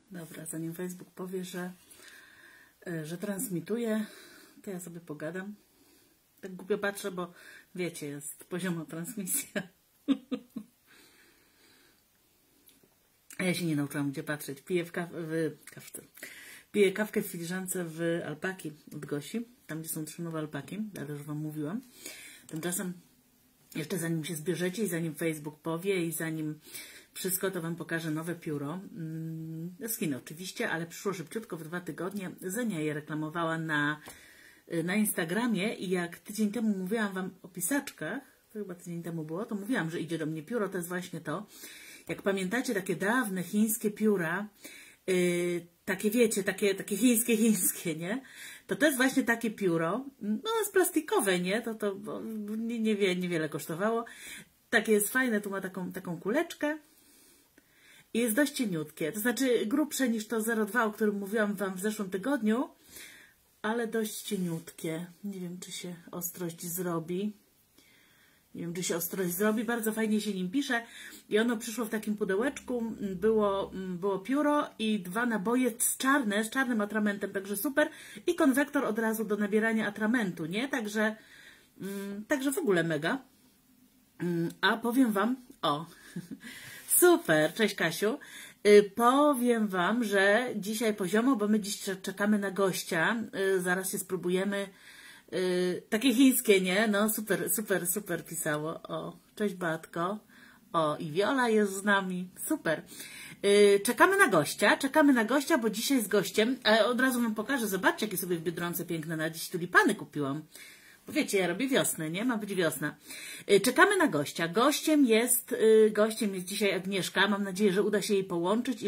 Dobra, zanim Facebook powie, że transmituje, to ja sobie pogadam. Tak głupio patrzę, bo wiecie, jest pozioma transmisja. A ja się nie nauczyłam, gdzie patrzeć. Piję kawkę w filiżance w alpaki od Gosi, tam gdzie są 3 nowe alpaki, ale już Wam mówiłam. Tymczasem jeszcze zanim się zbierzecie i zanim Facebook powie i zanim wszystko, to Wam pokażę nowe pióro. Z Chin oczywiście, ale przyszło szybciutko w 2 tygodnie. Zenia je reklamowała na Instagramie i jak tydzień temu mówiłam Wam o pisaczkach, to chyba tydzień temu było, to mówiłam, że idzie do mnie pióro, to jest właśnie to. Jak pamiętacie, takie dawne chińskie pióra, takie wiecie, takie chińskie, nie? To jest właśnie takie pióro, no jest plastikowe, nie? To niewiele kosztowało. Takie jest fajne, tu ma taką kuleczkę i jest dość cieniutkie, to znaczy grubsze niż to 0,2, o którym mówiłam Wam w zeszłym tygodniu, ale dość cieniutkie. Nie wiem, czy się ostrość zrobi. Nie wiem, czy się ostrość zrobi. Bardzo fajnie się nim pisze. I ono przyszło w takim pudełeczku. Było pióro i 2 naboje z czarnym atramentem, także super. I konwektor od razu do nabierania atramentu, nie? Także w ogóle mega. A powiem Wam, super, cześć Kasiu. Powiem Wam, że dzisiaj poziomo, bo my dziś czekamy na gościa. Zaraz się spróbujemy. Takie chińskie, nie? No super pisało. Cześć Batko. I Wiola jest z nami. Super. Czekamy na gościa, bo dzisiaj z gościem, od razu Wam pokażę, zobaczcie, jakie sobie w Biedronce piękne na dziś tulipany kupiłam. Bo wiecie, ja robię wiosnę, nie? Ma być wiosna. Czekamy na gościa. Gościem jest dzisiaj Agnieszka. Mam nadzieję, że uda się jej połączyć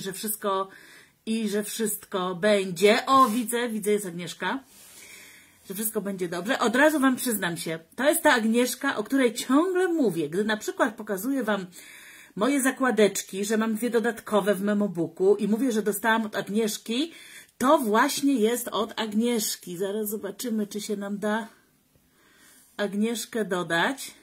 i że wszystko będzie. Widzę, jest Agnieszka. Że wszystko będzie dobrze. Od razu Wam przyznam się, to jest ta Agnieszka, o której ciągle mówię. Gdy na przykład pokazuję Wam moje zakładeczki, że mam 2 dodatkowe w Memobooku i mówię, że dostałam od Agnieszki, to właśnie jest od Agnieszki. Zaraz zobaczymy, czy się nam da Agnieszkę dodać.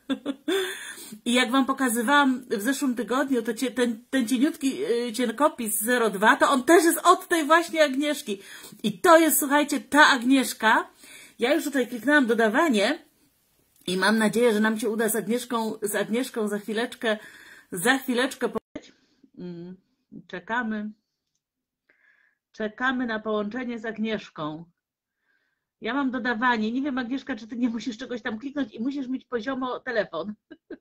I jak Wam pokazywałam w zeszłym tygodniu, to ten cieniutki cienkopis 0,2, to on też jest od tej właśnie Agnieszki. I to jest, słuchajcie, ta Agnieszka. Ja już tutaj kliknęłam dodawanie i mam nadzieję, że nam się uda z Agnieszką za chwileczkę powiedzieć. Czekamy na połączenie z Agnieszką. Ja mam dodawanie. Nie wiem, Agnieszka, czy Ty nie musisz czegoś tam kliknąć i musisz mieć poziomo telefon.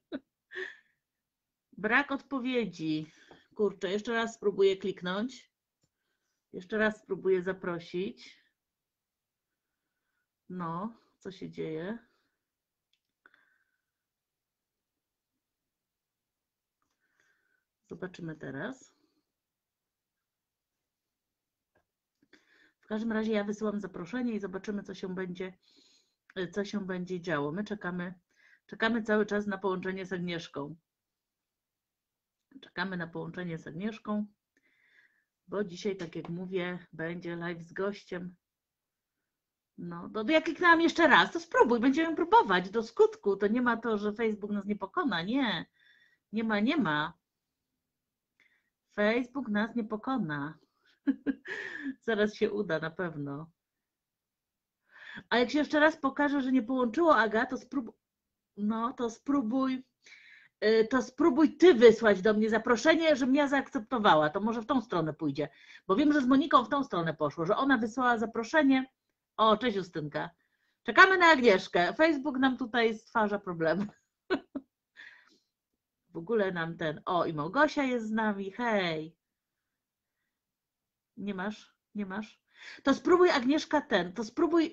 Brak odpowiedzi. Kurczę, jeszcze raz spróbuję kliknąć. Jeszcze raz spróbuję zaprosić. No, co się dzieje? Zobaczymy teraz. W każdym razie ja wysyłam zaproszenie i zobaczymy, co się będzie działo. My czekamy cały czas na połączenie z Agnieszką. Czekamy na połączenie z Agnieszką, bo dzisiaj, tak jak mówię, będzie live z gościem. No, to ja kliknęłam jeszcze raz, to spróbuj, będziemy próbować do skutku. To nie ma to, że Facebook nas nie pokona, nie. Nie ma. Facebook nas nie pokona. Zaraz się uda, na pewno. A jak się jeszcze raz pokaże, że nie połączyło Aga, to spróbuj. No, to spróbuj Ty wysłać do mnie zaproszenie, żebym ja zaakceptowała. To może w tą stronę pójdzie. Bo wiem, że z Moniką w tą stronę poszło, że ona wysłała zaproszenie. Cześć Justynka. Czekamy na Agnieszkę. Facebook nam tutaj stwarza problemy. W ogóle nam i Małgosia jest z nami. Hej. Nie masz? To spróbuj, Agnieszka, to spróbuj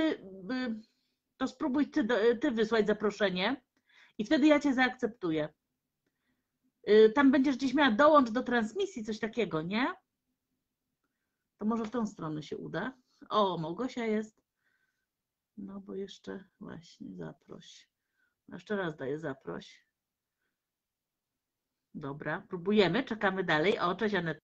ty wysłać zaproszenie i wtedy ja Cię zaakceptuję. Tam będziesz gdzieś miała dołącz do transmisji, coś takiego, nie? To może w tą stronę się uda. Małgosia jest. No bo jeszcze właśnie zaproś. Jeszcze raz daję zaproś. Dobra, próbujemy, czekamy dalej. Cześć Aneta.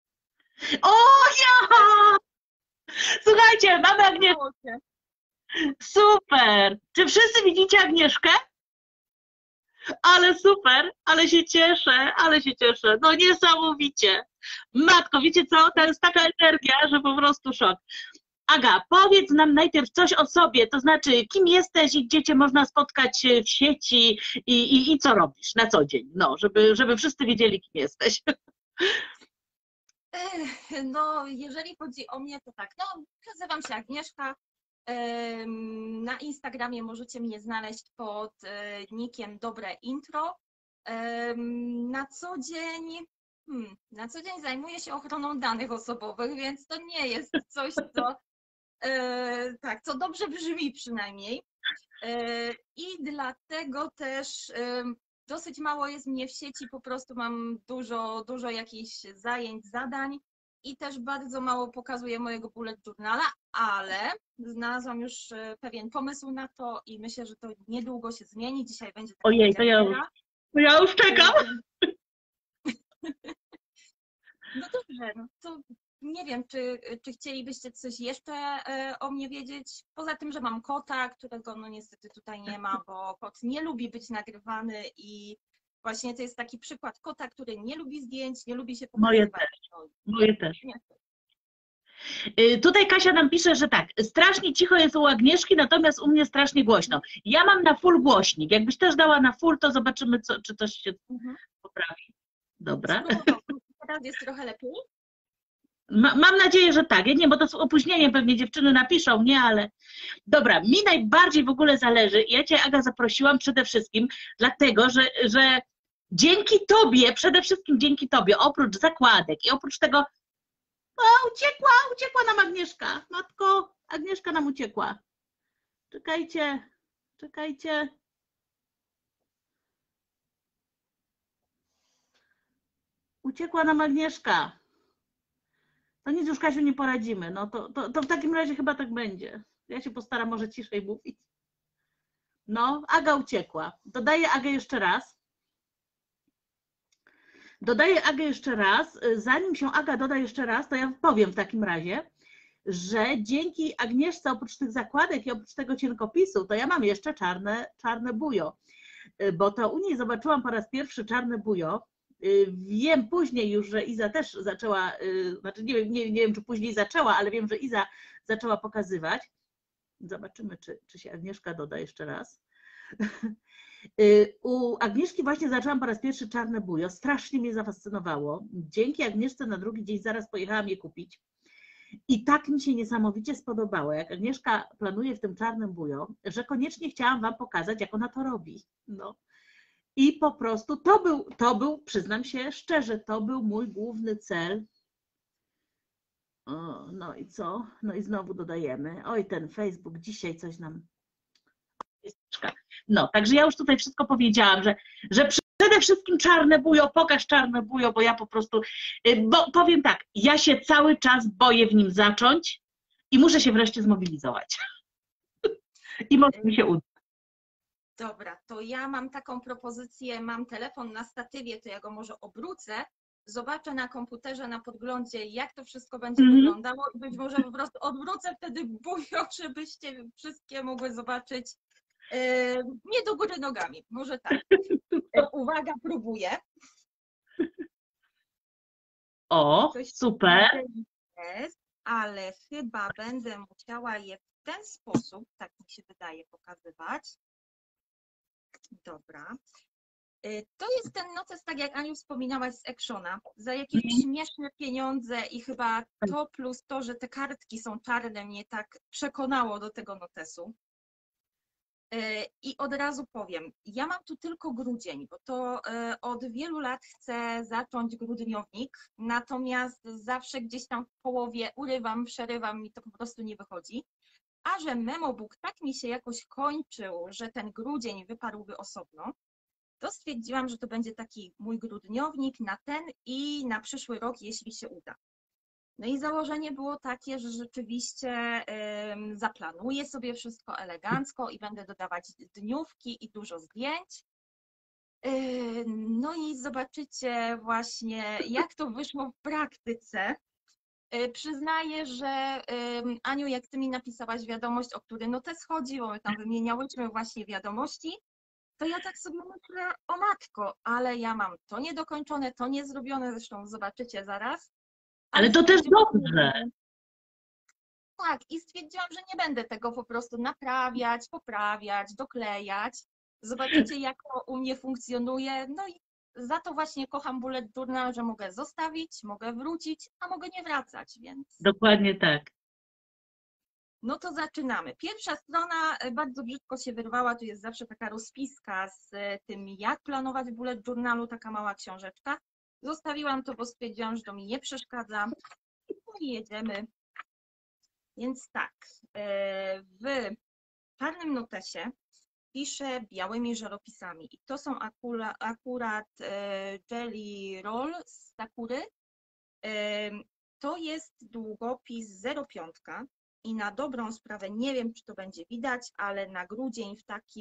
Ja! Słuchajcie, mamy Agnieszkę. Super! Czy wszyscy widzicie Agnieszkę? Ale super, ale się cieszę, ale się cieszę. No niesamowicie. Matko, wiecie co? To jest taka energia, że po prostu szok. Aga, powiedz nam najpierw coś o sobie, to znaczy kim jesteś i gdzie cię można spotkać w sieci i co robisz na co dzień, no, żeby wszyscy wiedzieli, kim jesteś. No, jeżeli chodzi o mnie, to tak, no, nazywam się Agnieszka. Na Instagramie możecie mnie znaleźć pod nickiem Dobre Intro. Na co dzień, na co dzień zajmuję się ochroną danych osobowych, więc to nie jest coś, co, tak, co dobrze brzmi przynajmniej. I dlatego też dosyć mało jest mnie w sieci, po prostu mam dużo jakichś zajęć, zadań i też bardzo mało pokazuję mojego bullet journala, ale znalazłam już pewien pomysł na to i myślę, że to niedługo się zmieni. Dzisiaj będzie taka Ojej, premiera. to ja już czekam. No dobrze, no to nie wiem, czy chcielibyście coś jeszcze o mnie wiedzieć? Poza tym, że mam kota, którego no niestety tutaj nie ma, bo kot nie lubi być nagrywany i właśnie to jest taki przykład kota, który nie lubi zdjęć, nie lubi się Moje pokazywać. też, No, moje też. nie. Tutaj Kasia nam pisze, że tak, strasznie cicho jest u Agnieszki, natomiast u mnie strasznie głośno. Ja mam na full głośnik. Jakbyś też dała na full, to zobaczymy, czy coś się poprawi. Dobra. Teraz jest trochę lepiej. Mam nadzieję, że tak. Ja nie, bo to z opóźnieniem pewnie dziewczyny napiszą, nie, ale dobra, mi najbardziej w ogóle zależy. Ja Cię, Aga, zaprosiłam przede wszystkim dlatego, że dzięki Tobie, przede wszystkim dzięki Tobie, oprócz zakładek i oprócz tego, o, uciekła nam Agnieszka. Matko, Agnieszka nam uciekła. Czekajcie. Uciekła nam Agnieszka. To nic już, Kasiu, nie poradzimy. No to w takim razie chyba tak będzie. Ja się postaram może ciszej mówić. No, Aga uciekła. Dodaję Agę jeszcze raz. Zanim się Aga doda jeszcze raz, to ja powiem w takim razie, że dzięki Agnieszce oprócz tych zakładek i oprócz tego cienkopisu, to ja mam jeszcze czarne bujo, bo to u niej zobaczyłam po raz pierwszy czarne bujo. Wiem później już, że Iza też zaczęła, znaczy nie wiem, czy później zaczęła, ale wiem, że Iza zaczęła pokazywać. Zobaczymy, czy się Agnieszka doda jeszcze raz. U Agnieszki właśnie zaczęłam po raz pierwszy czarne bujo. Strasznie mnie zafascynowało. Dzięki Agnieszce na drugi dzień zaraz pojechałam je kupić. I tak mi się niesamowicie spodobało, jak Agnieszka planuje w tym czarnym bujo, że koniecznie chciałam Wam pokazać, jak ona to robi. No. I po prostu to był, przyznam się szczerze, to był mój główny cel. O, no i co? No i znowu dodajemy. Oj, ten Facebook dzisiaj coś nam... No, także ja już tutaj wszystko powiedziałam, że przede wszystkim czarne bujo, pokaż czarne bujo, bo ja po prostu, bo powiem tak, ja się cały czas boję w nim zacząć i muszę się wreszcie zmobilizować. I może mi się uda. Dobra, to ja mam taką propozycję, mam telefon na statywie, to ja go może obrócę, zobaczę na komputerze, na podglądzie, jak to wszystko będzie wyglądało i być może po prostu odwrócę wtedy bujo, żebyście wszystkie mogły zobaczyć nie do góry nogami, może tak. Uwaga, próbuję. O, coś super. Jest, ale chyba będę musiała je w ten sposób, tak mi się wydaje, pokazywać. Dobra. To jest ten notes, tak jak Aniu wspominałaś, z Actiona, za jakieś śmieszne pieniądze i chyba to plus to, że te kartki są czarne, mnie tak przekonało do tego notesu. I od razu powiem, ja mam tu tylko grudzień, bo to od wielu lat chcę zacząć grudniownik, natomiast zawsze gdzieś tam w połowie urywam, przerywam i to po prostu nie wychodzi. A że Memobook tak mi się jakoś kończył, że ten grudzień wyparłby osobno, to stwierdziłam, że to będzie taki mój grudniownik na ten i na przyszły rok, jeśli się uda. No i założenie było takie, że rzeczywiście zaplanuję sobie wszystko elegancko i będę dodawać dniówki i dużo zdjęć. No i zobaczycie właśnie, jak to wyszło w praktyce. Przyznaję, że Aniu, jak ty mi napisałaś wiadomość, o który notes chodzi, bo my tam wymieniałyśmy właśnie wiadomości, to ja tak sobie myślę, o matko, ale ja mam to niedokończone, to niezrobione, zresztą zobaczycie zaraz. Ale to też dobrze. Tak, i stwierdziłam, że nie będę tego po prostu naprawiać, poprawiać, doklejać. Zobaczycie, jak to u mnie funkcjonuje. No i za to właśnie kocham bullet journal, że mogę zostawić, mogę wrócić, a mogę nie wracać, więc Dokładnie tak. no to zaczynamy. Pierwsza strona bardzo brzydko się wyrwała, tu jest zawsze taka rozpiska z tym, jak planować w bullet journalu, taka mała książeczka. Zostawiłam to, bo stwierdziłam, że to mi nie przeszkadza. No i jedziemy. Więc tak, w czarnym notesie piszę białymi żeropisami i to są akurat Jelly Roll z Sakury. To jest długopis 0,5 i na dobrą sprawę, nie wiem, czy to będzie widać, ale na grudzień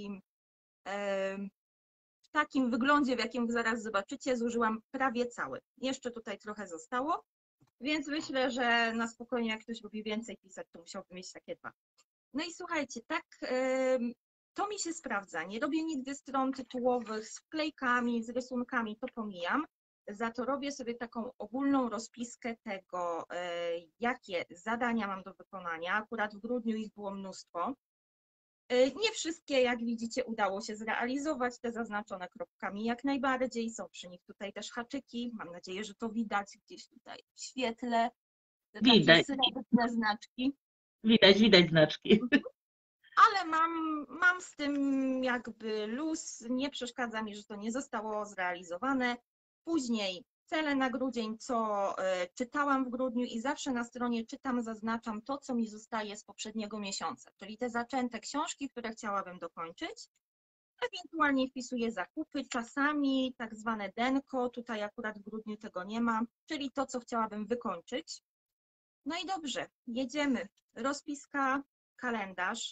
w takim wyglądzie, w jakim zaraz zobaczycie, zużyłam prawie cały. Jeszcze tutaj trochę zostało, więc myślę, że na spokojnie, jak ktoś lubi więcej pisać, to musiałby mieć takie 2. No i słuchajcie, tak, to mi się sprawdza. Nie robię nigdy stron tytułowych z wklejkami, z rysunkami, to pomijam. Za to robię sobie taką ogólną rozpiskę tego, jakie zadania mam do wykonania. Akurat w grudniu ich było mnóstwo. Nie wszystkie, jak widzicie, udało się zrealizować, te zaznaczone kropkami jak najbardziej. Są przy nich tutaj też haczyki. Mam nadzieję, że to widać gdzieś tutaj w świetle. Te takie srebrne znaczki. Widać znaczki. Ale mam z tym jakby luz, nie przeszkadza mi, że to nie zostało zrealizowane. Później cele na grudzień, co czytałam w grudniu i zawsze na stronie czytam, zaznaczam to, co mi zostaje z poprzedniego miesiąca, czyli te zaczęte książki, które chciałabym dokończyć. Ewentualnie wpisuję zakupy, czasami tak zwane denko, tutaj akurat w grudniu tego nie ma, czyli to, co chciałabym wykończyć. No i dobrze, jedziemy. Rozpiska, kalendarz.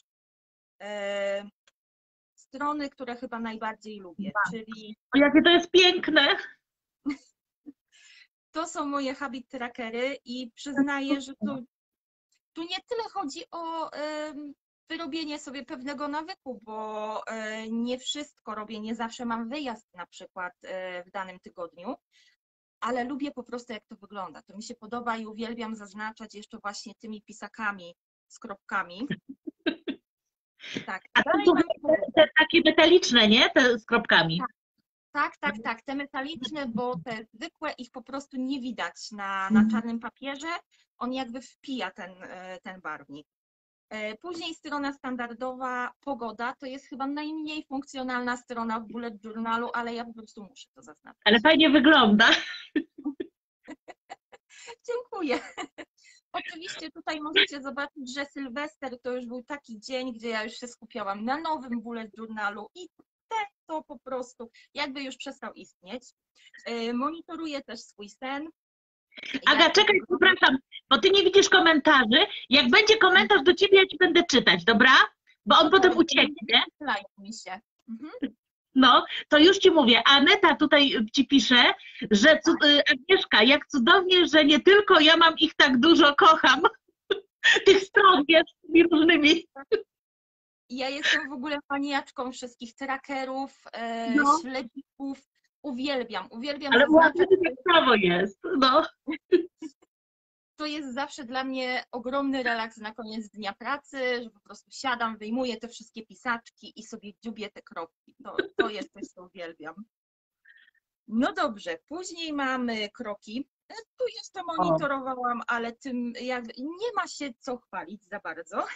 Strony, które chyba najbardziej lubię, czyli O, jakie to jest piękne! to są moje habit trackery i przyznaję, że tu nie tyle chodzi o wyrobienie sobie pewnego nawyku, bo nie wszystko robię, nie zawsze mam wyjazd na przykład w danym tygodniu, ale lubię po prostu, jak to wygląda. To mi się podoba i uwielbiam zaznaczać jeszcze właśnie tymi pisakami z kropkami. Tak. A to są te takie metaliczne, nie? Te z kropkami. Tak. Te metaliczne, bo te zwykłe ich po prostu nie widać na czarnym papierze. On jakby wpija ten barwnik. Później strona standardowa, pogoda, to jest chyba najmniej funkcjonalna strona w bullet journalu, ale ja po prostu muszę to zaznaczyć. Ale fajnie wygląda. Dziękuję. Oczywiście tutaj możecie zobaczyć, że Sylwester to już był taki dzień, gdzie ja już się skupiałam na nowym bullet journalu i to po prostu jakby już przestał istnieć. Monitoruję też swój sen. Aga, czekaj, przepraszam, bo ty nie widzisz komentarzy. Jak będzie komentarz do ciebie, ja ci będę czytać, dobra? Bo on potem ucieknie. Mi się. No, to już ci mówię. Aneta tutaj ci pisze, że Agnieszka, jak cudownie, że nie tylko ja mam ich tak dużo, kocham. Tych stron jest różnymi. Ja jestem w ogóle maniaczką wszystkich trackerów, śledzików. Uwielbiam. Ale ładnie prawo jest, no. To jest zawsze dla mnie ogromny relaks na koniec dnia pracy, że po prostu siadam, wyjmuję te wszystkie pisaczki i sobie dziubię te kropki. To jest coś, co uwielbiam. No dobrze, później mamy kroki. Tu jeszcze monitorowałam, ale tym jakby nie ma się co chwalić za bardzo.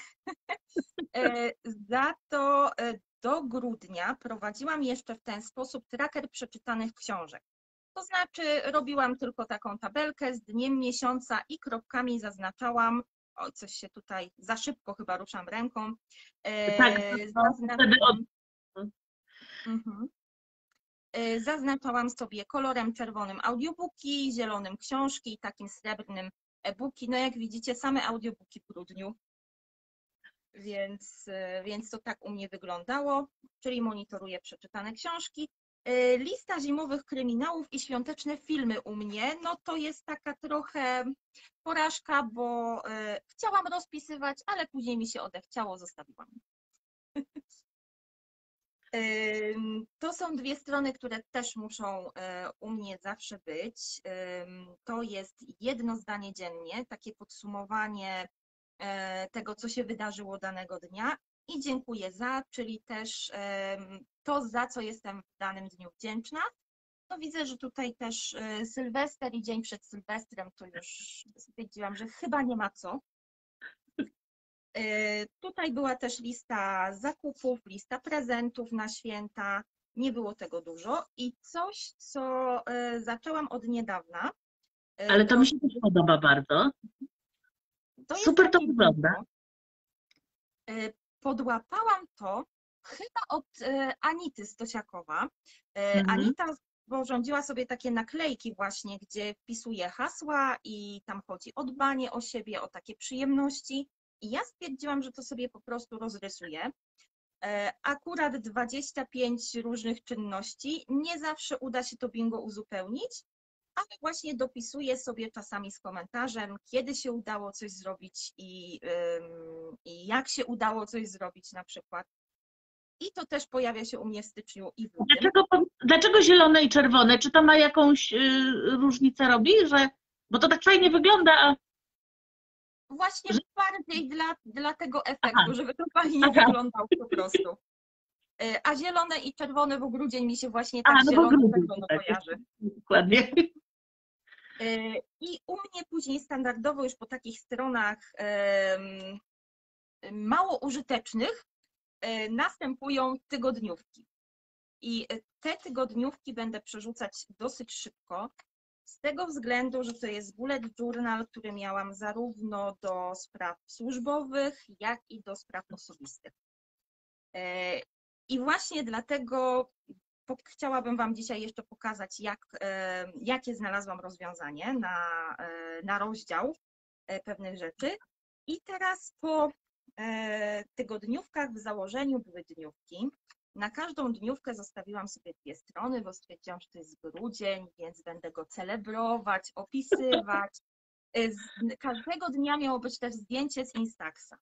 Za to do grudnia prowadziłam jeszcze w ten sposób tracker przeczytanych książek. To znaczy robiłam tylko taką tabelkę z dniem miesiąca i kropkami zaznaczałam, o coś się tutaj za szybko chyba ruszam ręką, zaznaczałam sobie kolorem czerwonym audiobooki, zielonym książki i takim srebrnym e-booki. No jak widzicie, same audiobooki w grudniu, więc to tak u mnie wyglądało, czyli monitoruję przeczytane książki. Lista zimowych kryminałów i świąteczne filmy u mnie, no to jest taka trochę porażka, bo chciałam rozpisywać, ale później mi się odechciało, zostawiłam. To są dwie strony, które też muszą u mnie zawsze być. To jest jedno zdanie dziennie, takie podsumowanie tego, co się wydarzyło danego dnia i dziękuję za, czyli też to, za co jestem w danym dniu wdzięczna. No widzę, że tutaj też Sylwester i dzień przed Sylwestrem, to już stwierdziłam, że chyba nie ma co. Tutaj była też lista zakupów, lista prezentów na święta. Nie było tego dużo. I coś, co zaczęłam od niedawna. Ale to mi się też podoba bardzo. To jest Super to takie wygląda. Podłapałam to chyba od Anity Stosiakowa. Anita sporządziła sobie takie naklejki właśnie, gdzie wpisuje hasła i tam chodzi o dbanie o siebie, o takie przyjemności. I ja stwierdziłam, że to sobie po prostu rozrysuję. Akurat 25 różnych czynności. Nie zawsze uda się to bingo uzupełnić, ale właśnie dopisuję sobie czasami z komentarzem, kiedy się udało coś zrobić i jak się udało coś zrobić na przykład. I to też pojawia się u mnie w styczniu i w lutym. Dlaczego zielone i czerwone? Czy to ma jakąś różnicę robi? Bo to tak fajnie wygląda, a... Właśnie bardziej dla tego efektu, Aha. żeby to fajnie wyglądało po prostu. A zielone i czerwone, bo grudzień mi się właśnie tak zielono tak, kojarzy. Dokładnie. I u mnie później standardowo już po takich stronach mało użytecznych następują tygodniówki. I te tygodniówki będę przerzucać dosyć szybko, z tego względu, że to jest bullet journal, który miałam zarówno do spraw służbowych, jak i do spraw osobistych. I właśnie dlatego chciałabym Wam dzisiaj jeszcze pokazać, jakie znalazłam rozwiązanie na rozdział pewnych rzeczy. I teraz po tygodniówkach w założeniu były dniówki. Na każdą dniówkę zostawiłam sobie dwie strony, bo stwierdziłam, że to jest grudzień, więc będę go celebrować, opisywać. Każdego dnia miało być też zdjęcie z Instaxa.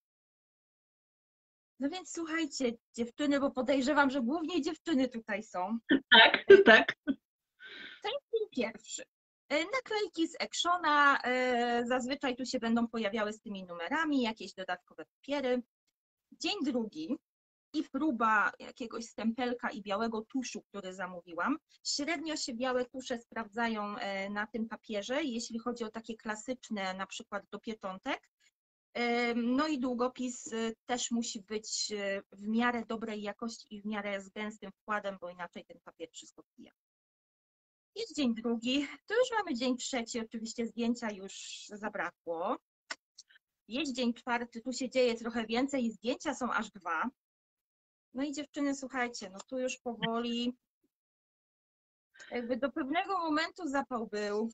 No więc słuchajcie, dziewczyny, bo podejrzewam, że głównie dziewczyny tutaj są. Tak, tak. To jest dzień pierwszy. Naklejki z Actiona, zazwyczaj tu się będą pojawiały z tymi numerami, jakieś dodatkowe papiery. Dzień drugi i próba jakiegoś stempelka i białego tuszu, który zamówiłam. Średnio się białe tusze sprawdzają na tym papierze, jeśli chodzi o takie klasyczne, na przykład do pieczątek. No i długopis też musi być w miarę dobrej jakości i w miarę z gęstym wkładem, bo inaczej ten papier wszystko pija. Jest dzień drugi, to już mamy dzień trzeci, oczywiście zdjęcia już zabrakło. Jest dzień czwarty, tu się dzieje trochę więcej i zdjęcia są aż dwa. No i dziewczyny, słuchajcie, no tu już powoli jakby do pewnego momentu zapał był.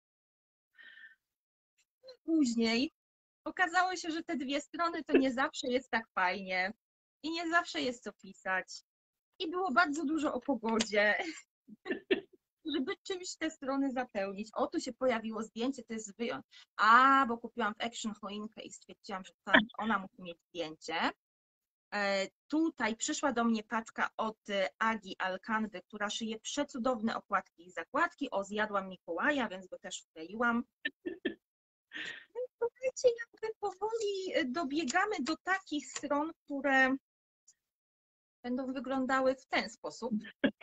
Później okazało się, że te dwie strony to nie zawsze jest tak fajnie i nie zawsze jest co pisać. I było bardzo dużo o pogodzie, żeby czymś te strony zapełnić. O, tu się pojawiło zdjęcie, to jest wyjątek. Bo kupiłam w Action choinkę i stwierdziłam, że ona musi mieć zdjęcie. Tutaj przyszła do mnie paczka od Agi Alkanwy, która szyje przecudowne okładki i zakładki. O, zjadłam Mikołaja, więc go też wkleiłam. Słuchajcie, jakby powoli dobiegamy do takich stron, które będą wyglądały w ten sposób.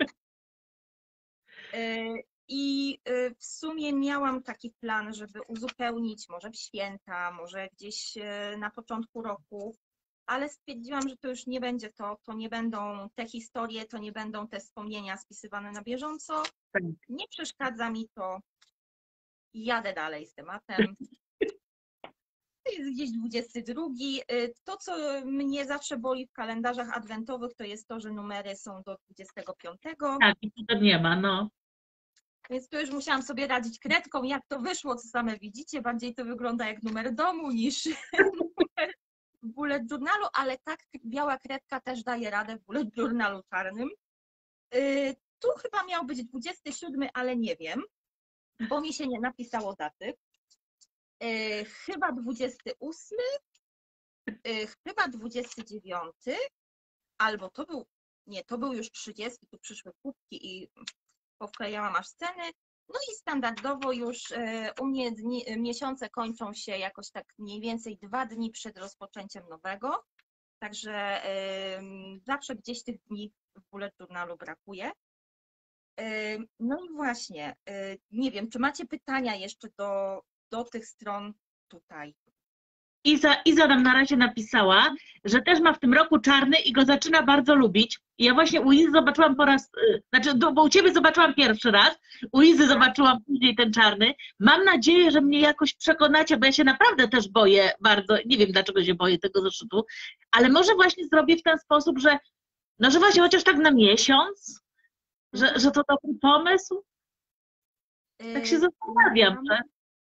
I w sumie miałam taki plan, żeby uzupełnić może w święta, może gdzieś na początku roku, ale stwierdziłam, że to już nie będzie to nie będą te historie, to nie będą te wspomnienia spisywane na bieżąco. Nie przeszkadza mi to. Jadę dalej z tematem. To jest gdzieś 22. To, co mnie zawsze boli w kalendarzach adwentowych, to jest to, że numery są do 25. Tak, i to nie ma, no. Więc tu już musiałam sobie radzić kredką, jak to wyszło, co same widzicie. Bardziej to wygląda jak numer domu niż numer w bullet journalu, ale tak biała kredka też daje radę w bullet journalu czarnym. Tu chyba miał być 27, ale nie wiem, bo mi się nie napisało daty. Chyba 28, chyba 29, albo to był nie, to był już 30, tu przyszły kubki i powklejałam aż sceny. No i standardowo już u mnie miesiące kończą się jakoś tak mniej więcej 2 dni przed rozpoczęciem nowego. Także zawsze gdzieś tych dni w bullet journalu brakuje. No i właśnie, nie wiem, czy macie pytania jeszcze do tych stron tutaj? Iza nam na razie napisała, że też ma w tym roku czarny i go zaczyna bardzo lubić. I ja właśnie u Izy zobaczyłam po raz, znaczy bo u Ciebie zobaczyłam pierwszy raz, u Izy zobaczyłam później ten czarny. Mam nadzieję, że mnie jakoś przekonacie, bo ja się naprawdę też boję bardzo, nie wiem dlaczego się boję tego zeszytu, ale może właśnie zrobię w ten sposób, że no że właśnie chociaż tak na miesiąc, że to dobry pomysł. Tak się zastanawiam, że...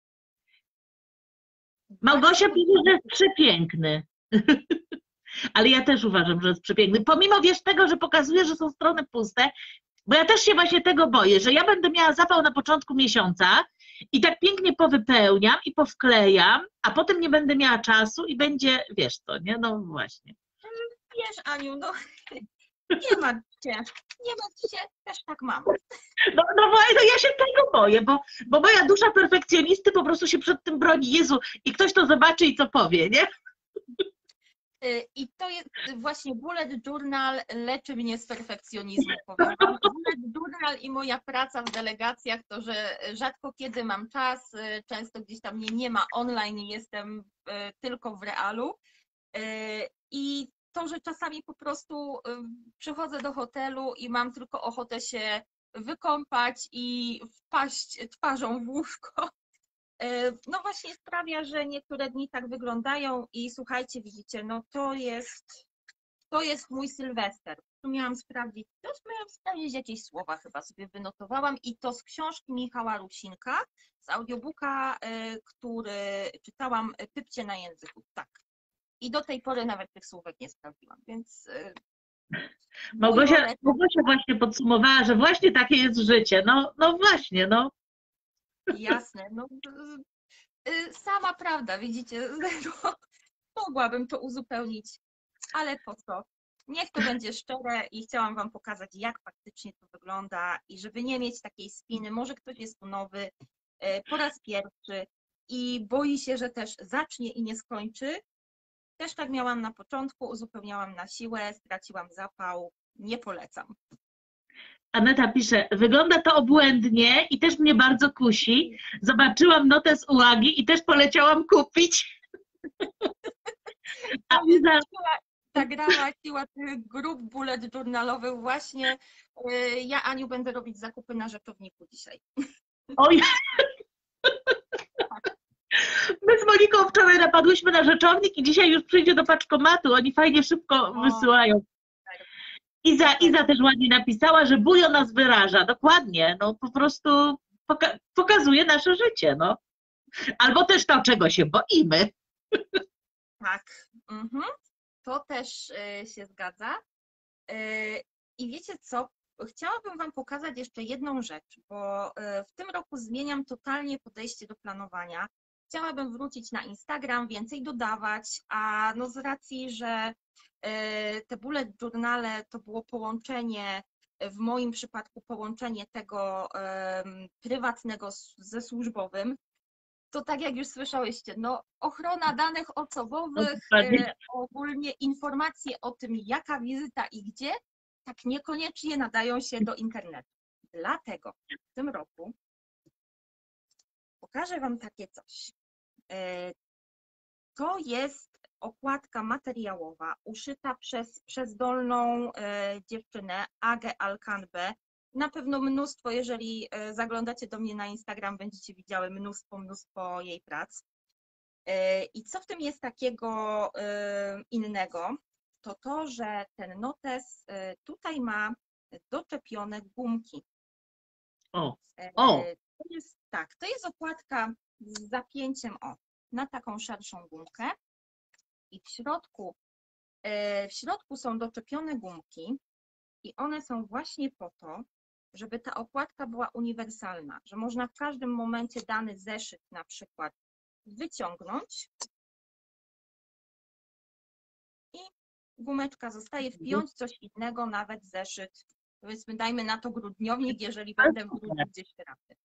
Małgosia pisze, że jest przepiękny. Ale ja też uważam, że jest przepiękny. Pomimo wiesz tego, że pokazuje, że są strony puste, bo ja też się właśnie tego boję, że ja będę miała zapał na początku miesiąca i tak pięknie powypełniam i powklejam, a potem nie będę miała czasu i będzie, wiesz co, nie? No właśnie. Wiesz, Aniu, no nie martw się, też tak mam. No właśnie, ja się tego boję, bo moja dusza perfekcjonisty po prostu się przed tym broni. Jezu, i ktoś to zobaczy i co powie, nie? I to jest właśnie bullet journal leczy mnie z perfekcjonizmu, powiem wam. Bullet journal i moja praca w delegacjach to, że rzadko kiedy mam czas, często gdzieś tam mnie nie ma online, jestem tylko w realu. I to, że czasami po prostu przychodzę do hotelu i mam tylko ochotę się wykąpać i wpaść twarzą w łóżko, no właśnie sprawia, że niektóre dni tak wyglądają i słuchajcie, widzicie, no to jest mój Sylwester. Tu miałam sprawdzić jakieś słowa, chyba sobie wynotowałam i to z książki Michała Rusinka, z audiobooka, który czytałam, Pypcie na języku, tak. I do tej pory nawet tych słówek nie sprawdziłam, więc... Małgosia właśnie podsumowała, że właśnie takie jest życie. No właśnie, no. Jasne, no sama prawda, widzicie, zero. Mogłabym to uzupełnić, ale po co? Niech to będzie szczere i chciałam wam pokazać, jak faktycznie to wygląda i żeby nie mieć takiej spiny, może ktoś jest tu nowy, po raz pierwszy i boi się, że też zacznie i nie skończy. Też tak miałam na początku, uzupełniałam na siłę, straciłam zapał, nie polecam. Aneta pisze, wygląda to obłędnie i też mnie bardzo kusi. Zobaczyłam notes uwagi i też poleciałam kupić. Ta grała siła tych grup bullet journalowych właśnie. Ja, Aniu, będę robić zakupy na rzeczowniku dzisiaj. Oj. My z Moniką wczoraj napadłyśmy na rzeczownik i dzisiaj już przyjdzie do paczkomatu. Oni fajnie szybko wysyłają. Iza też ładnie napisała, że bujo nas wyraża. Dokładnie. No po prostu pokazuje nasze życie. No. Albo też to, czego się boimy. Tak. To też się zgadza. I wiecie co? Chciałabym wam pokazać jeszcze jedną rzecz, bo w tym roku zmieniam totalnie podejście do planowania. Chciałabym wrócić na Instagram, więcej dodawać, a no z racji, że te bullet journale to było połączenie, w moim przypadku połączenie tego prywatnego ze służbowym, to tak jak już słyszałyście, no ochrona danych osobowych, ogólnie informacje o tym, jaka wizyta i gdzie, tak niekoniecznie nadają się do internetu. Dlatego w tym roku pokażę wam takie coś. To jest okładka materiałowa uszyta przez zdolną dziewczynę, Agę Alkanbę. Na pewno mnóstwo, jeżeli zaglądacie do mnie na Instagram, będziecie widziały mnóstwo jej prac. I co w tym jest takiego innego, to, że ten notes tutaj ma doczepione gumki. To jest okładka z zapięciem na taką szerszą gumkę i w środku są doczepione gumki i one są właśnie po to, żeby ta okładka była uniwersalna, że można w każdym momencie dany zeszyt na przykład wyciągnąć i gumeczka zostaje, wpiąć coś innego, nawet zeszyt. Powiedzmy, dajmy na to grudniownik, jeżeli Ale będę w super. grudniu gdzieś trafię.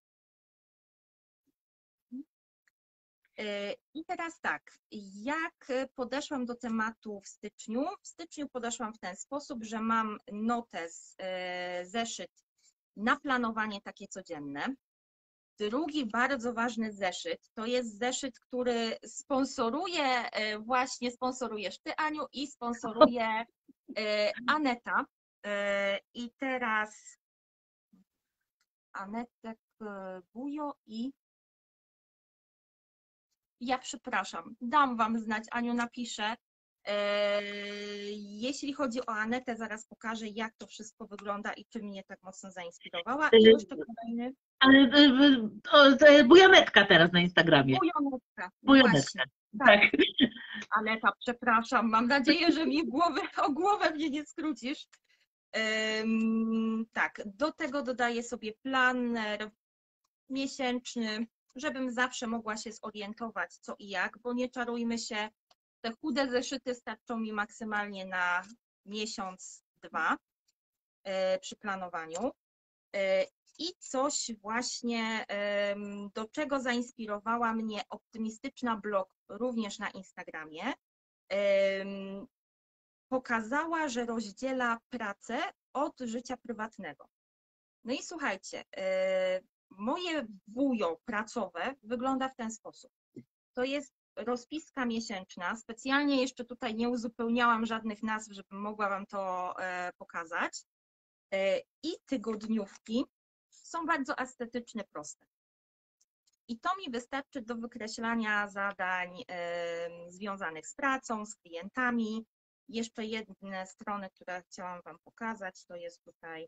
I teraz tak, jak podeszłam do tematu w styczniu? W styczniu podeszłam w ten sposób, że mam notes, zeszyt na planowanie takie codzienne. Drugi bardzo ważny zeszyt to jest zeszyt, który sponsorujesz Ty, Aniu, i sponsoruje Aneta. I teraz Anetek Bujo i ja przepraszam, dam Wam znać, Aniu napisze. Jeśli chodzi o Anetę, zaraz pokażę, jak to wszystko wygląda i czym mnie tak mocno zainspirowała. I jeszcze kolejny. Bujanetka teraz na Instagramie. Bujonetka, Bujanetka. tak. Tak. Aneta, przepraszam, mam nadzieję, że mi o głowę mnie nie skrócisz. Tak, do tego dodaję sobie planer miesięczny, żebym zawsze mogła się zorientować co i jak, bo nie czarujmy się, te chude zeszyty starczą mi maksymalnie na miesiąc, 2 przy planowaniu. I coś właśnie, do czego zainspirowała mnie optymistyczna blog również na Instagramie, pokazała, że rozdziela pracę od życia prywatnego. No i słuchajcie, moje bujo pracowe wygląda w ten sposób. To jest rozpiska miesięczna. Specjalnie jeszcze tutaj nie uzupełniałam żadnych nazw, żebym mogła Wam to pokazać. I tygodniówki są bardzo estetyczne, proste. I to mi wystarczy do wykreślania zadań związanych z pracą, z klientami. Jeszcze jedne strony, które chciałam Wam pokazać, to jest tutaj,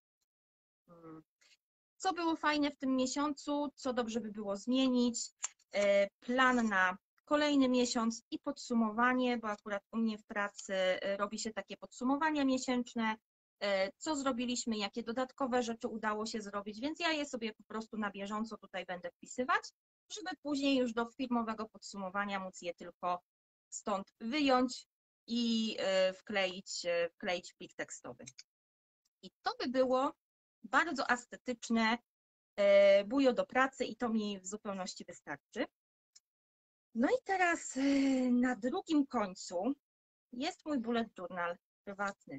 co było fajne w tym miesiącu, co dobrze by było zmienić, plan na kolejny miesiąc i podsumowanie, bo akurat u mnie w pracy robi się takie podsumowania miesięczne, co zrobiliśmy, jakie dodatkowe rzeczy udało się zrobić, więc ja je sobie po prostu na bieżąco tutaj będę wpisywać, żeby później już do firmowego podsumowania móc je tylko stąd wyjąć i wkleić w plik tekstowy. I to by było bardzo estetyczne bujo do pracy i to mi w zupełności wystarczy. No i teraz na drugim końcu jest mój bullet journal prywatny,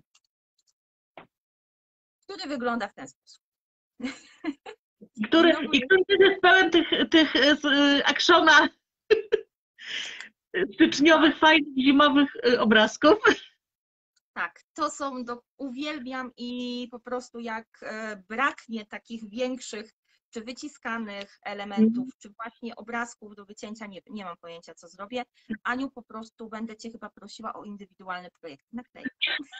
który wygląda w ten sposób. Który jest pełen tych Actiona styczniowych, fajnych, zimowych obrazków. Tak, to są, uwielbiam i po prostu jak braknie takich większych, czy wyciskanych elementów, czy właśnie obrazków do wycięcia, nie mam pojęcia, co zrobię. Aniu, po prostu będę Cię chyba prosiła o indywidualny projekt naklejki.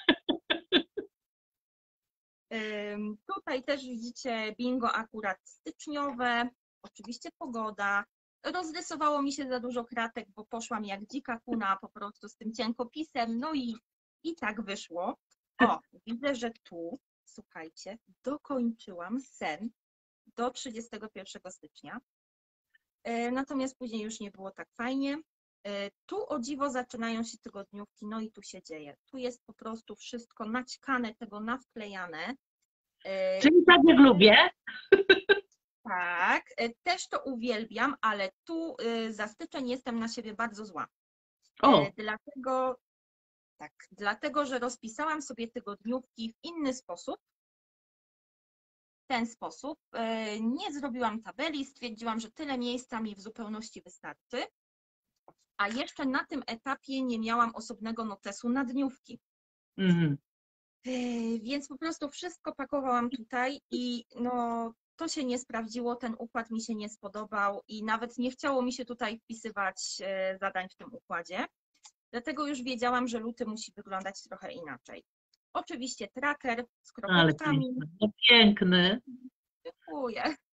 Tutaj też widzicie bingo akurat styczniowe, oczywiście pogoda. Rozrysowało mi się za dużo kratek, bo poszłam jak dzika kuna po prostu z tym cienkopisem, no i tak wyszło. O, widzę, że tu, słuchajcie, dokończyłam sen do 31 stycznia. Natomiast później już nie było tak fajnie. Tu o dziwo zaczynają się tygodniówki, no i tu się dzieje. Tu jest po prostu wszystko naćkane, tego nawklejane. Czyli tak jak lubię. Tak, też to uwielbiam, ale tu za styczeń jestem na siebie bardzo zła. Dlatego, że rozpisałam sobie tygodniówki w inny sposób. W ten sposób. Nie zrobiłam tabeli, stwierdziłam, że tyle miejsca mi w zupełności wystarczy. A jeszcze na tym etapie nie miałam osobnego notesu na dniówki. Więc po prostu wszystko pakowałam tutaj i no to się nie sprawdziło, ten układ mi się nie spodobał i nawet nie chciało mi się tutaj wpisywać zadań w tym układzie. Dlatego już wiedziałam, że luty musi wyglądać trochę inaczej. Oczywiście tracker z kropeczkami. Ale piękny. Dziękuję.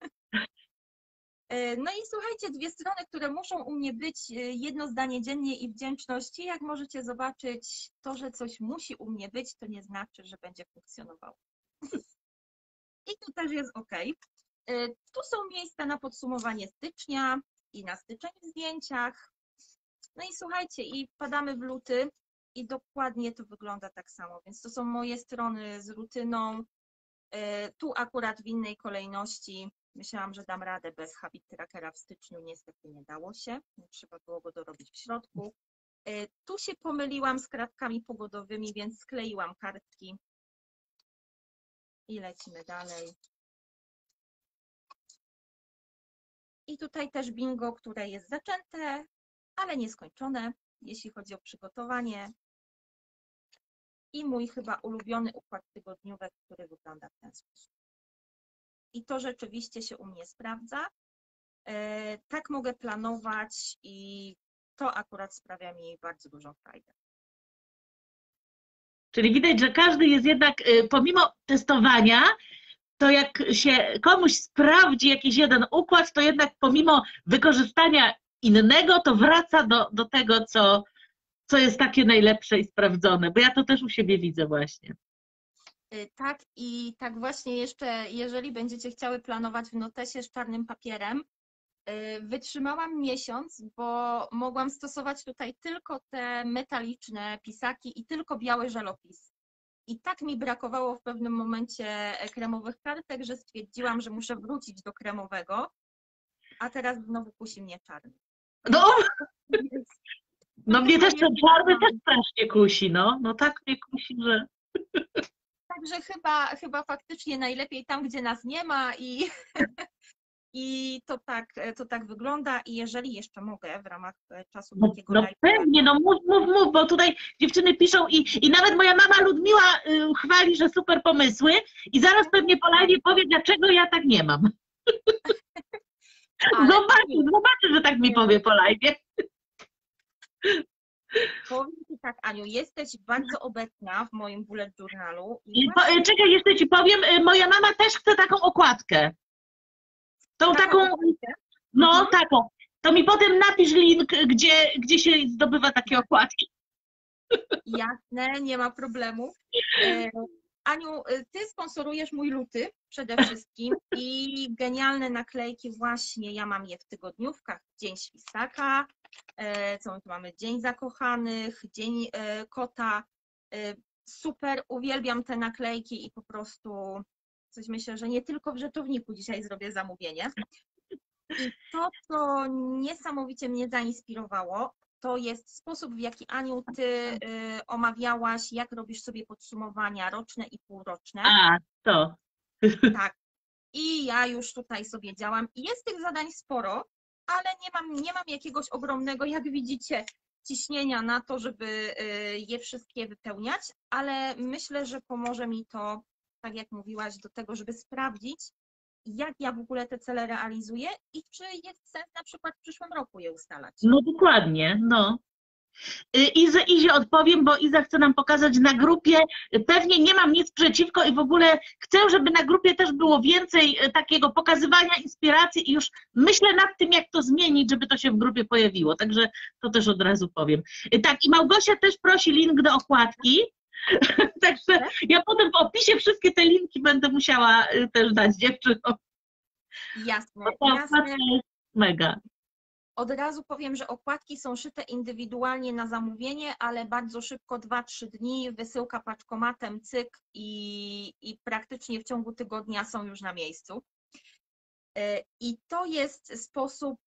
No i słuchajcie, 2 strony, które muszą u mnie być, jedno zdanie dziennie i wdzięczności. Jak możecie zobaczyć, to, że coś musi u mnie być, to nie znaczy, że będzie funkcjonowało. I tu też jest OK. Tu są miejsca na podsumowanie stycznia i na styczeń w zdjęciach. No i słuchajcie, i wpadamy w luty i dokładnie to wygląda tak samo. Więc to są moje strony z rutyną. Tu akurat w innej kolejności myślałam, że dam radę bez habit trackera w styczniu, niestety nie dało się, trzeba było go dorobić w środku. Tu się pomyliłam z kratkami pogodowymi, więc skleiłam kartki i lecimy dalej. I tutaj też bingo, które jest zaczęte, ale nieskończone, jeśli chodzi o przygotowanie. I mój chyba ulubiony układ tygodniówek, który wygląda w ten sposób. I to rzeczywiście się u mnie sprawdza. Tak mogę planować i to akurat sprawia mi bardzo dużą frajdę. Czyli widać, że każdy jest jednak, pomimo testowania, to jak się komuś sprawdzi jakiś jeden układ, to jednak pomimo wykorzystania innego, to wraca do tego, co jest takie najlepsze i sprawdzone, bo ja to też u siebie widzę właśnie. Tak i tak właśnie jeszcze, jeżeli będziecie chciały planować w notesie z czarnym papierem, wytrzymałam miesiąc, bo mogłam stosować tutaj tylko te metaliczne pisaki i tylko biały żelopis. I tak mi brakowało w pewnym momencie kremowych kartek, że stwierdziłam, że muszę wrócić do kremowego, a teraz znowu kusi mnie czarny. No mnie też ten czarny też strasznie kusi, no tak mnie kusi, że... Także chyba faktycznie najlepiej tam, gdzie nas nie ma i to tak wygląda i jeżeli jeszcze mogę w ramach czasu takiego No live'a. pewnie, no mów, bo tutaj dziewczyny piszą i nawet moja mama Ludmiła chwali, że super pomysły i zaraz pewnie po live powie, dlaczego ja tak nie mam. Zobaczy, że tak mi powie po live. Powiem Ci tak, Aniu, jesteś bardzo obecna w moim bullet journalu. Czekaj, jeszcze Ci powiem, moja mama też chce taką okładkę. Tą taką, no taką. To mi potem napisz link, gdzie się zdobywa takie okładki. Jasne, nie ma problemu. Aniu, Ty sponsorujesz mój luty przede wszystkim i genialne naklejki właśnie, ja mam je w tygodniówkach, Dzień Świstaka, co my tu mamy, Dzień Zakochanych, Dzień Kota, super, uwielbiam te naklejki i po prostu coś myślę, że nie tylko w rzeczowniku dzisiaj zrobię zamówienie. I to, co niesamowicie mnie zainspirowało, to jest sposób, w jaki, Aniu, Ty omawiałaś, jak robisz sobie podsumowania roczne i półroczne. A, to. Tak. I ja już tutaj sobie działam. I jest tych zadań sporo, ale nie mam jakiegoś ogromnego, jak widzicie, ciśnienia na to, żeby je wszystkie wypełniać, ale myślę, że pomoże mi to, tak jak mówiłaś, do tego, żeby sprawdzić, jak ja w ogóle te cele realizuję i czy jest sens na przykład w przyszłym roku je ustalać. No dokładnie, no. Izie odpowiem, bo Iza chce nam pokazać na grupie. Pewnie nie mam nic przeciwko i w ogóle chcę, żeby na grupie też było więcej takiego pokazywania inspiracji i już myślę nad tym, jak to zmienić, żeby to się w grupie pojawiło. Także to też od razu powiem. Tak, i Małgosia też prosi link do okładki. Także ja potem w opisie wszystkie te linki będę musiała też dać dziewczynom. Jasne, jasne. Mega. Od razu powiem, że okładki są szyte indywidualnie na zamówienie, ale bardzo szybko, 2-3 dni, wysyłka paczkomatem, cyk i praktycznie w ciągu tygodnia są już na miejscu. I to jest sposób,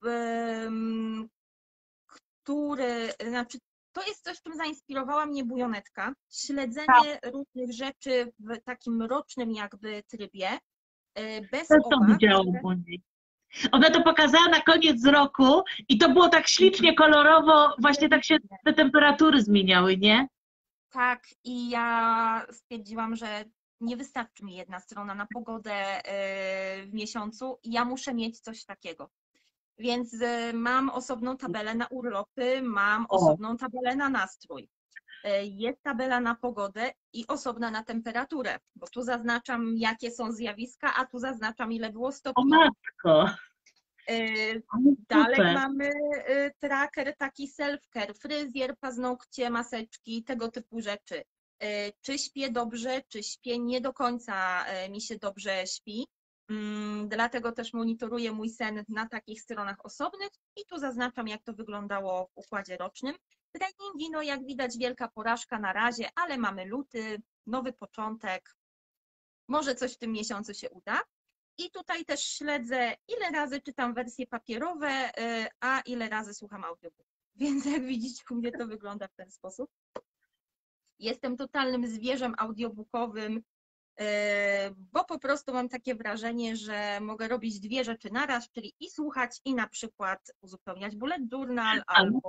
to jest coś, w czym zainspirowała mnie Bujonetka. Śledzenie różnych rzeczy w takim rocznym jakby trybie, bez obaw. Ona to pokazała na koniec roku i to było tak ślicznie, kolorowo, właśnie tak się te temperatury zmieniały, nie? Tak, i ja stwierdziłam, że nie wystarczy mi jedna strona na pogodę w miesiącu, ja muszę mieć coś takiego. Więc mam osobną tabelę na urlopy, mam osobną tabelę na nastrój. Jest tabela na pogodę i osobna na temperaturę, bo tu zaznaczam, jakie są zjawiska, a tu zaznaczam, ile było stopni. O matko! Dalej mamy tracker, taki self-care, fryzjer, paznokcie, maseczki, tego typu rzeczy. Czy śpię dobrze, czy śpię nie do końca mi się dobrze śpi. Dlatego też monitoruję mój sen na takich stronach osobnych i tu zaznaczam, jak to wyglądało w układzie rocznym. Treningi, no jak widać, wielka porażka na razie, ale mamy luty, nowy początek. Może coś w tym miesiącu się uda. I tutaj też śledzę, ile razy czytam wersje papierowe, a ile razy słucham audiobooków. Więc jak widzicie, u mnie to wygląda w ten sposób. Jestem totalnym zwierzem audiobookowym, bo po prostu mam takie wrażenie, że mogę robić dwie rzeczy naraz, czyli i słuchać, i na przykład uzupełniać bullet journal,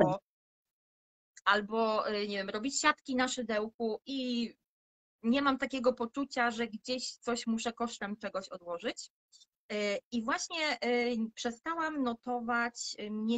albo nie wiem, robić siatki na szydełku i nie mam takiego poczucia, że gdzieś coś muszę kosztem czegoś odłożyć. I właśnie przestałam notować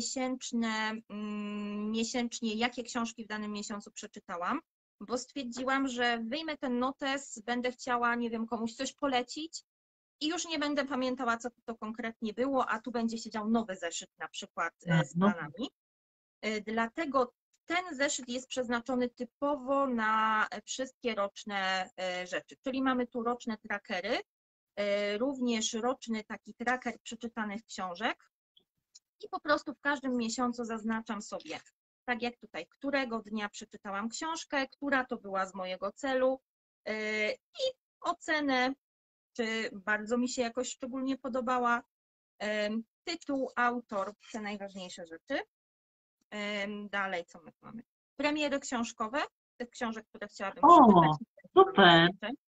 miesięcznie, jakie książki w danym miesiącu przeczytałam, bo stwierdziłam, że wyjmę ten notes, będę chciała, nie wiem, komuś coś polecić i już nie będę pamiętała, co to konkretnie było, a tu będzie siedział nowy zeszyt na przykład z planami. Dlatego ten zeszyt jest przeznaczony typowo na wszystkie roczne rzeczy, czyli mamy tu roczne trackery, również roczny taki tracker przeczytanych książek i po prostu w każdym miesiącu zaznaczam sobie, tak jak tutaj, którego dnia przeczytałam książkę, która to była z mojego celu i ocenę, czy bardzo mi się jakoś szczególnie podobała, tytuł, autor, te najważniejsze rzeczy. Dalej, co my mamy? Premiery książkowe, tych książek, które chciałabym przeczytać. Super.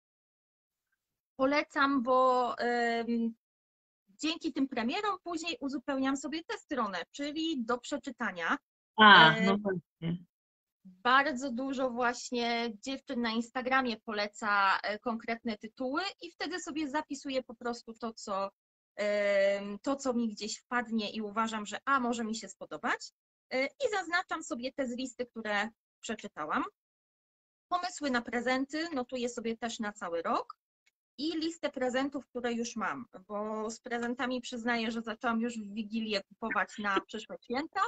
Polecam, bo dzięki tym premierom później uzupełniam sobie tę stronę, czyli do przeczytania. No właśnie. Bardzo dużo właśnie dziewczyn na Instagramie poleca konkretne tytuły i wtedy sobie zapisuję po prostu to, co mi gdzieś wpadnie i uważam, że może mi się spodobać. I zaznaczam sobie te z listy, które przeczytałam. Pomysły na prezenty notuję sobie też na cały rok i listę prezentów, które już mam, bo z prezentami przyznaję, że zaczęłam już w Wigilię kupować na przyszłe święta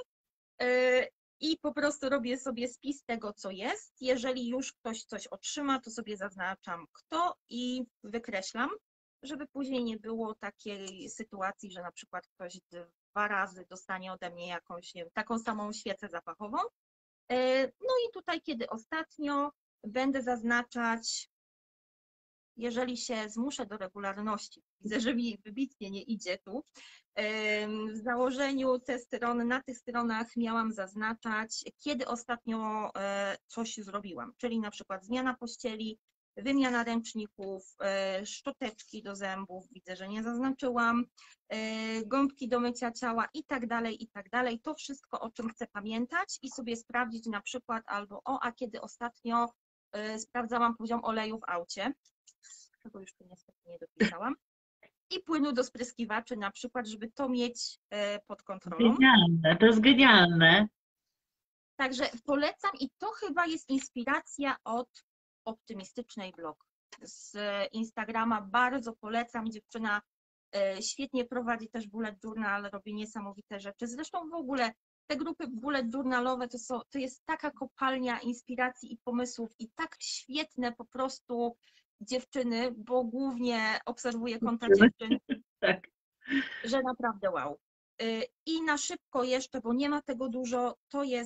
i po prostu robię sobie spis tego, co jest. Jeżeli już ktoś coś otrzyma, to sobie zaznaczam kto i wykreślam, żeby później nie było takiej sytuacji, że na przykład ktoś 2 razy dostanie ode mnie jakąś, nie wiem, taką samą świecę zapachową. No i tutaj, kiedy ostatnio będę zaznaczać, jeżeli się zmuszę do regularności, widzę, że mi wybitnie nie idzie tu, w założeniu na tych stronach miałam zaznaczać, kiedy ostatnio coś zrobiłam, czyli na przykład zmiana pościeli, wymiana ręczników, szczoteczki do zębów, widzę, że nie zaznaczyłam, gąbki do mycia ciała i tak dalej, i tak dalej. To wszystko, o czym chcę pamiętać i sobie sprawdzić na przykład a kiedy ostatnio sprawdzałam poziom oleju w aucie, tego już tu niestety nie dopisałam, i płynu do spryskiwaczy na przykład, żeby to mieć pod kontrolą. Genialne, to jest genialne. Także polecam i to chyba jest inspiracja od Optymistycznej Blog. Z Instagrama bardzo polecam, dziewczyna świetnie prowadzi też bullet journal, robi niesamowite rzeczy. Zresztą w ogóle te grupy bullet journalowe to jest taka kopalnia inspiracji i pomysłów i tak świetne po prostu dziewczyny, bo głównie obserwuję konta dziewczyn, Tak. że naprawdę wow. I na szybko jeszcze, bo nie ma tego dużo,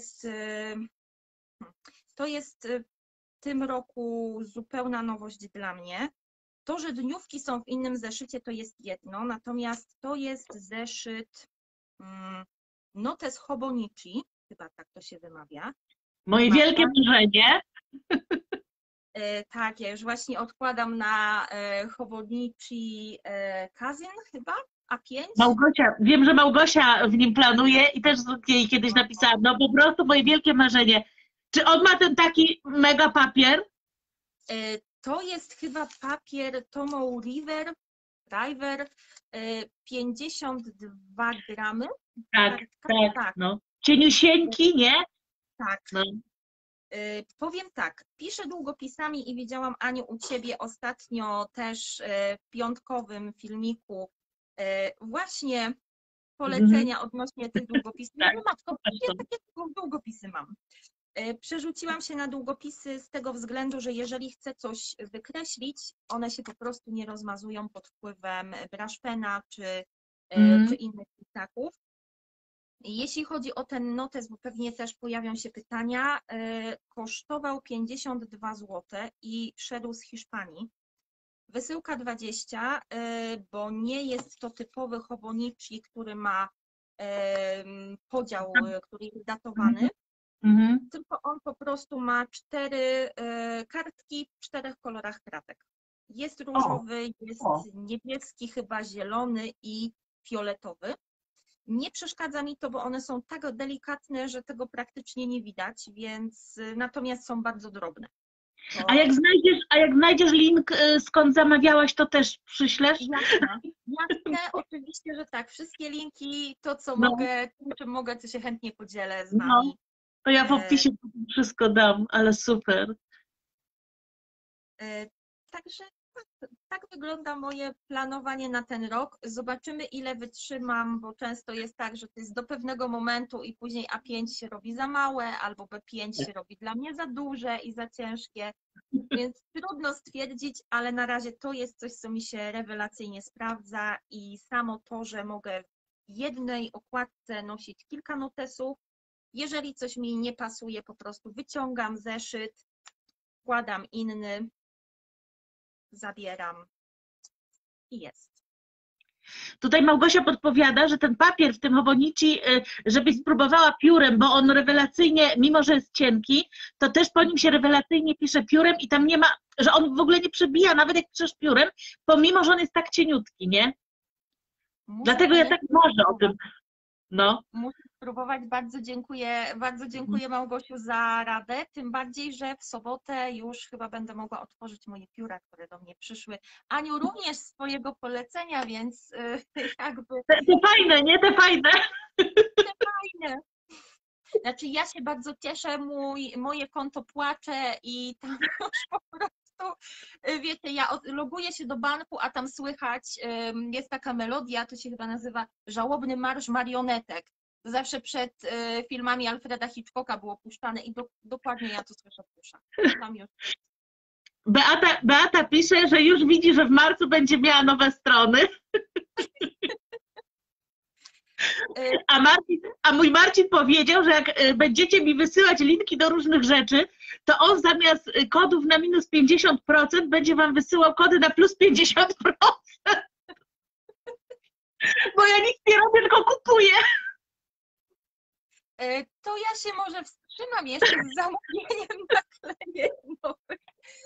to jest w tym roku zupełna nowość dla mnie. To, że dniówki są w innym zeszycie, to jest jedno, natomiast to jest zeszyt Notes Hobonichi, chyba tak to się wymawia. Moje wielkie marzenie. Tak, ja już właśnie odkładam na Hobonichi Cousin chyba, A5. Małgosia, wiem, że Małgosia w nim planuje i też jej kiedyś napisałam, no po prostu moje wielkie marzenie. Czy on ma ten taki mega papier? To jest chyba papier Tomoe River 52 gramy. Tak. No. Cieniusieńki, nie? Tak. No. Powiem tak, piszę długopisami i widziałam, Aniu, u Ciebie ostatnio też w piątkowym filmiku właśnie polecenia odnośnie tych długopisów. Tak. No matko, ja takie długopisy mam. Przerzuciłam się na długopisy z tego względu, że jeżeli chcę coś wykreślić, one się po prostu nie rozmazują pod wpływem brush pena czy innych pisaków. Jeśli chodzi o ten notes, bo pewnie też pojawią się pytania, kosztował 52 zł i szedł z Hiszpanii. Wysyłka 20, bo nie jest to typowy Hobonichi, który ma podział, który jest datowany, tylko on po prostu ma 4 kartki w 4 kolorach kratek. Jest różowy, jest niebieski, chyba zielony i fioletowy. Nie przeszkadza mi to, bo one są tak delikatne, że tego praktycznie nie widać, więc natomiast są bardzo drobne. To... A jak znajdziesz link, skąd zamawiałaś, to też przyślesz? Jasne, oczywiście, że tak. Wszystkie linki, to co mogę, czym mogę, to się chętnie podzielę z Wami. To ja w opisie wszystko dam, ale super. Także tak wygląda moje planowanie na ten rok. Zobaczymy, ile wytrzymam, bo często jest tak, że to jest do pewnego momentu i później A5 się robi za małe, albo B5 się robi dla mnie za duże i za ciężkie, więc trudno stwierdzić, ale na razie to jest coś, co mi się rewelacyjnie sprawdza i samo to, że mogę w jednej okładce nosić kilka notesów. Jeżeli coś mi nie pasuje, po prostu wyciągam zeszyt, wkładam inny, zabieram i jest. Tutaj Małgosia podpowiada, że ten papier w tym Hobonichi, żebyś spróbowała piórem, bo on rewelacyjnie, mimo że jest cienki, to też po nim się rewelacyjnie pisze piórem i tam nie ma, że on w ogóle nie przebija, nawet jak piszesz piórem, pomimo że on jest tak cieniutki, nie? Dlatego ja tak marzę o tym. No. Muszę spróbować. Bardzo dziękuję Małgosiu za radę, tym bardziej, że w sobotę już chyba będę mogła otworzyć moje pióra, które do mnie przyszły. Aniu, również swojego polecenia, więc jakby... Te fajne, nie? Te fajne. Te fajne. Znaczy ja się bardzo cieszę, moje konto płacze i tam już po prostu, wiecie, ja loguję się do banku, a tam słychać, jest taka melodia, to się chyba nazywa Żałobny Marsz Marionetek. To zawsze przed filmami Alfreda Hitchcocka było puszczane i dokładnie ja to słyszę w uszach. Tam już. Beata pisze, że już widzi, że w marcu będzie miała nowe strony. A mój Marcin powiedział, że jak będziecie mi wysyłać linki do różnych rzeczy, to on zamiast kodów na minus 50% będzie wam wysyłał kody na plus 50%. Bo ja nic nie robię, tylko kupuję. To ja się może wstrzymam jeszcze z zamówieniem naklejek nowych.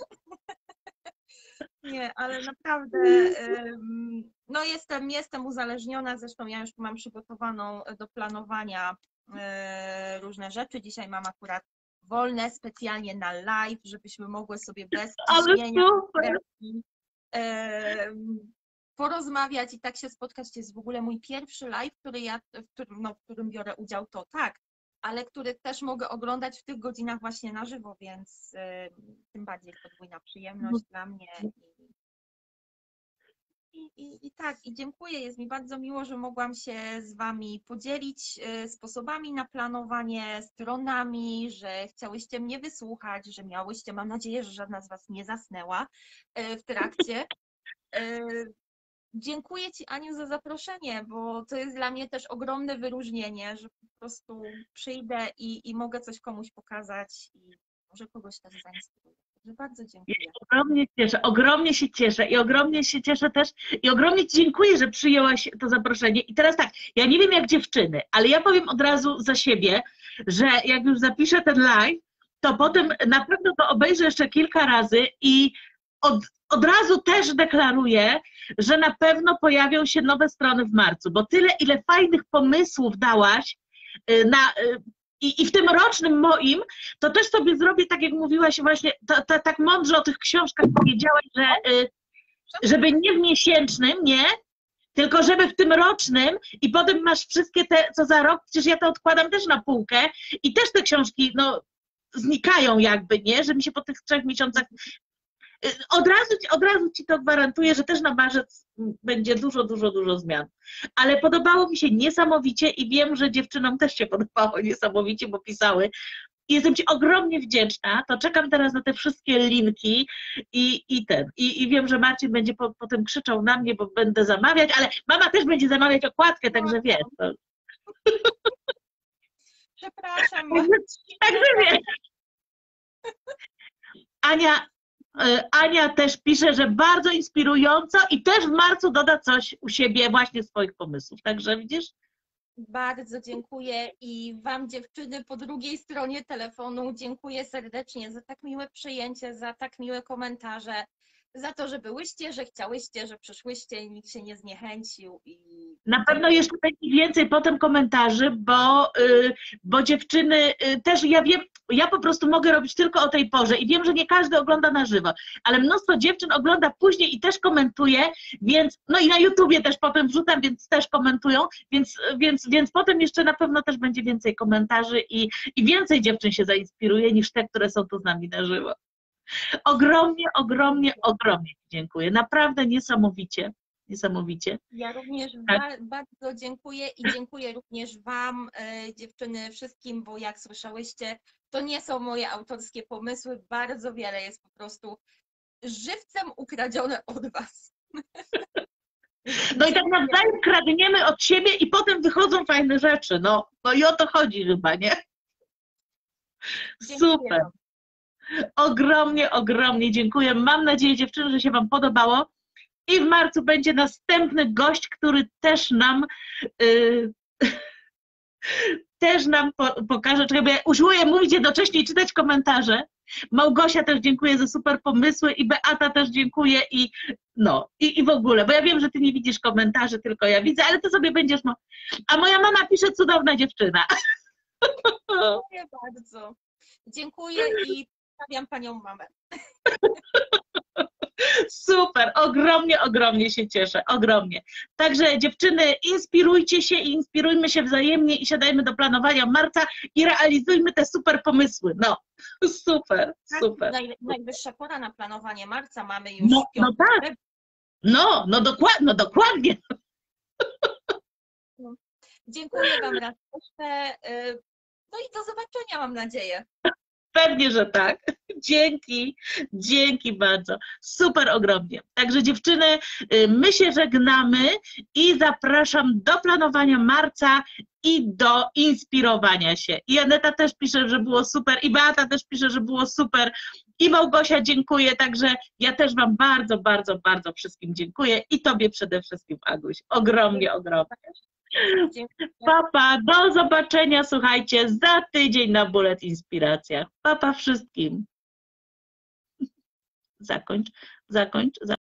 Nie, ale naprawdę no jestem uzależniona, zresztą ja już mam przygotowaną do planowania różne rzeczy. Dzisiaj mam akurat wolne specjalnie na live, żebyśmy mogły sobie bez ciśnienia porozmawiać i tak się spotkać. To jest w ogóle mój pierwszy live, w którym biorę udział, to tak, ale który też mogę oglądać w tych godzinach właśnie na żywo, więc tym bardziej podwójna przyjemność dla mnie. I tak, i dziękuję. Jest mi bardzo miło, że mogłam się z Wami podzielić sposobami na planowanie, stronami, że chciałyście mnie wysłuchać, że miałyście, mam nadzieję, że żadna z Was nie zasnęła w trakcie. Dziękuję Ci, Aniu, za zaproszenie, bo to jest dla mnie też ogromne wyróżnienie, że po prostu przyjdę i mogę coś komuś pokazać i może kogoś też zainspiruję. Bardzo dziękuję. Ogromnie się cieszę i ogromnie się cieszę też i ogromnie Ci dziękuję, że przyjęłaś to zaproszenie. I teraz tak, ja nie wiem jak dziewczyny, ale ja powiem od razu za siebie, że jak już zapiszę ten live, to potem na pewno to obejrzę jeszcze kilka razy i od razu też deklaruję, że na pewno pojawią się nowe strony w marcu, bo tyle, ile fajnych pomysłów dałaś i w tym rocznym moim, to też sobie zrobię, tak jak mówiłaś właśnie, tak mądrze o tych książkach powiedziałaś, że żeby nie w miesięcznym, nie, tylko żeby w tym rocznym i potem masz wszystkie te, co za rok, przecież ja to odkładam też na półkę i też te książki, no, znikają jakby, nie, że mi się po tych 3 miesiącach od razu Ci to gwarantuję, że też na marzec będzie dużo zmian. Ale podobało mi się niesamowicie i wiem, że dziewczynom też się podobało niesamowicie, bo pisały. I jestem Ci ogromnie wdzięczna. To czekam teraz na te wszystkie linki i wiem, że Marcin będzie potem krzyczał na mnie, bo będę zamawiać, ale mama też będzie zamawiać okładkę, także wiesz. To... Przepraszam. Także wiesz. Ania też pisze, że bardzo inspirująco i też w marcu doda coś u siebie, właśnie swoich pomysłów. Także widzisz? Bardzo dziękuję i Wam, dziewczyny, po drugiej stronie telefonu dziękuję serdecznie za tak miłe przyjęcie, za tak miłe komentarze, za to, że byłyście, że chciałyście, że przyszłyście, nikt się nie zniechęcił. Na pewno jeszcze będzie więcej potem komentarzy, bo dziewczyny też, ja wiem, ja po prostu mogę robić tylko o tej porze i wiem, że nie każdy ogląda na żywo, ale mnóstwo dziewczyn ogląda później i też komentuje, więc, no i na YouTubie też potem wrzucam, więc też komentują, więc potem jeszcze na pewno też będzie więcej komentarzy i więcej dziewczyn się zainspiruje niż te, które są tu z nami na żywo. Ogromnie, ogromnie, ogromnie dziękuję. Naprawdę niesamowicie, niesamowicie. Ja również bardzo dziękuję i dziękuję również Wam, dziewczyny, wszystkim, bo jak słyszałyście, to nie są moje autorskie pomysły, bardzo wiele jest po prostu żywcem ukradzione od Was. No i tak nawzajem kradniemy od siebie i potem wychodzą fajne rzeczy. No i o to chodzi chyba, nie? Super. Ogromnie, ogromnie dziękuję. Mam nadzieję, dziewczyny, że się Wam podobało. I w marcu będzie następny gość, który też nam pokaże, czekaj, bo ja usiłuję mówić jednocześnie i czytać komentarze. Małgosia też dziękuję za super pomysły i Beata też dziękuję i w ogóle, bo ja wiem, że Ty nie widzisz komentarzy, tylko ja widzę, ale Ty sobie będziesz... A moja mama pisze cudowna dziewczyna. Dziękuję bardzo. Dziękuję i pozdrawiam Panią mamę. Super, ogromnie, ogromnie się cieszę, ogromnie. Także dziewczyny, inspirujcie się i inspirujmy się wzajemnie i siadajmy do planowania marca i realizujmy te super pomysły. No, super, super. Najwyższa pora na planowanie marca, mamy już No tak, dokładnie. Dziękuję Wam raz jeszcze. No i do zobaczenia, mam nadzieję. Pewnie, że tak. Dzięki bardzo. Super ogromnie. Także dziewczyny, my się żegnamy i zapraszam do planowania marca i do inspirowania się. I Aneta też pisze, że było super, i Beata też pisze, że było super, i Małgosia dziękuję, także ja też Wam bardzo, bardzo, bardzo wszystkim dziękuję i Tobie przede wszystkim, Aguś. Ogromnie, ogromnie. Papa, do zobaczenia, słuchajcie, za tydzień na Bullet Inspiracjach. Papa wszystkim. Zakończ.